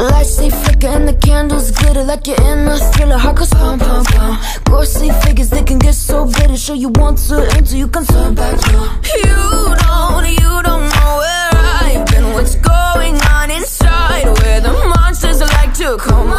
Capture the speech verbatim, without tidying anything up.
Lights they flicker and the candles glitter like you're in a thriller. Heart goes pound, pound, pound. Ghostly figures, they can get so bitter. Sure you want to enter, you can turn back now. You don't, you don't know where I've been, what's going on inside, where the monsters like to come